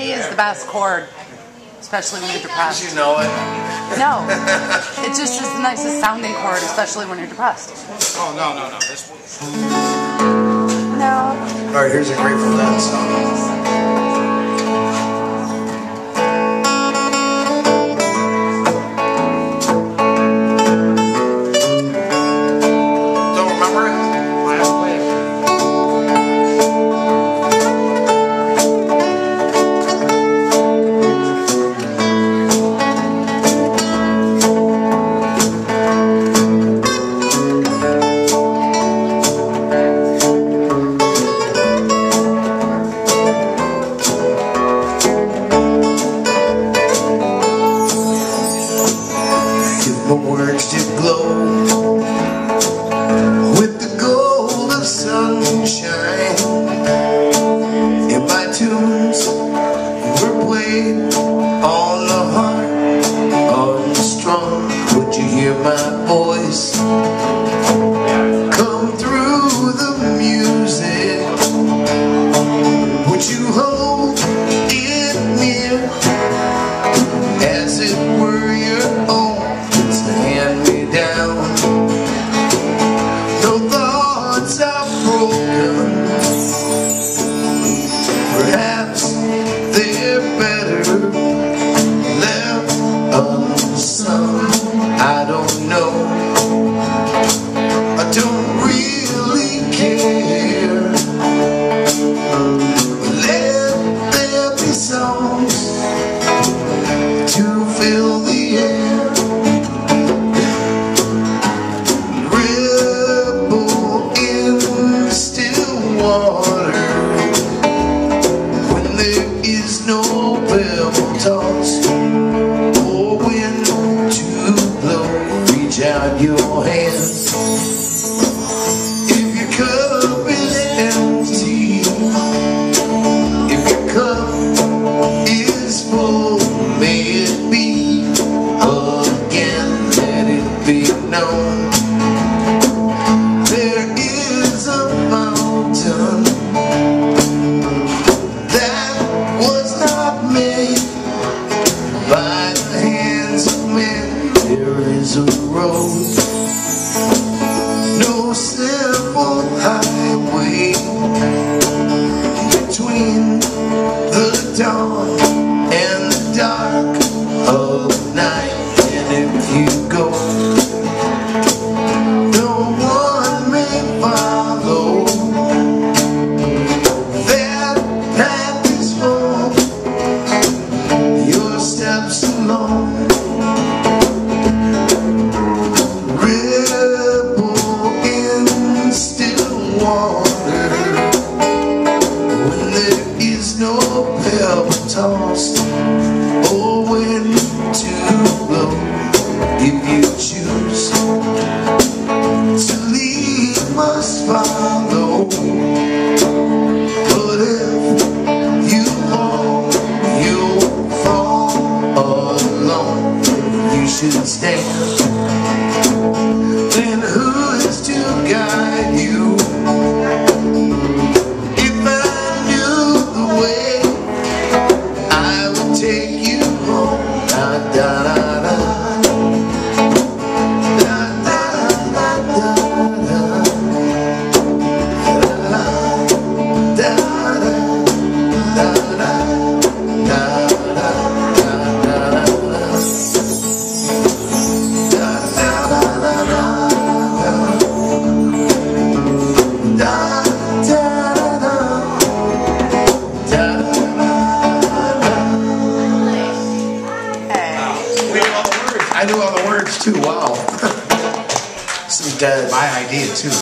A is the best chord, especially when you're depressed. Did you know it? No. It just is the nicest sounding chord, especially when you're depressed. Oh, no. This one. No. Alright, here's a Grateful Dead song. My words did glow with the gold of sunshine, and my tunes were played on the heart unstrung. Would you hear my voice come through the music? Would you hold it near as it were your own? Hand me down. No thoughts are broken. Perhaps they're better left unsung. I don't know. I don't really care. Let there be songs to fill the air. When there is no pebble toss or wind to blow, reach out your hand. If your cup is empty, if your cup is full, may it be again. Let it be known there is a mountain that was not made by the hands of men. There is a road, no simple highway between the dawn and the dark of night. And if you go, no one may follow. That path is full, your steps alone. Ripple in still water when there is no pebble tossed or wind to blow. If you choose to leave, must follow. But if you fall, you'll fall alone. You should stand. Then who is to guide you? If I knew the way, I would take you home. Da da da da. I knew all the words too. Wow. Some Dead. My idea too.